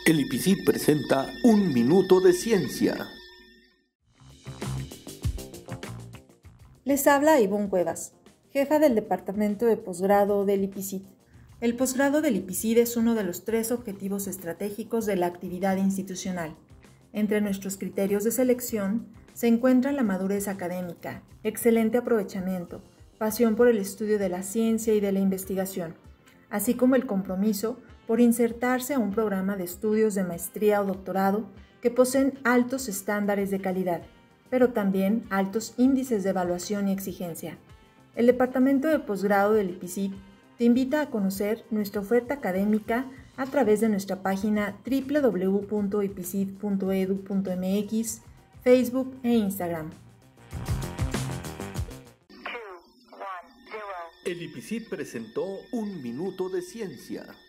El IPICID presenta Un Minuto de Ciencia. Les habla Ivonne Cuevas, jefa del Departamento de Posgrado del IPICID. El posgrado del IPICID es uno de los 3 objetivos estratégicos de la actividad institucional. Entre nuestros criterios de selección se encuentran la madurez académica, excelente aprovechamiento, pasión por el estudio de la ciencia y de la investigación, así como el compromiso por insertarse a un programa de estudios de maestría o doctorado que poseen altos estándares de calidad, pero también altos índices de evaluación y exigencia. El Departamento de Posgrado del IPICID te invita a conocer nuestra oferta académica a través de nuestra página www.ipicid.edu.mx, Facebook e Instagram. El IPICID presentó Un Minuto de Ciencia.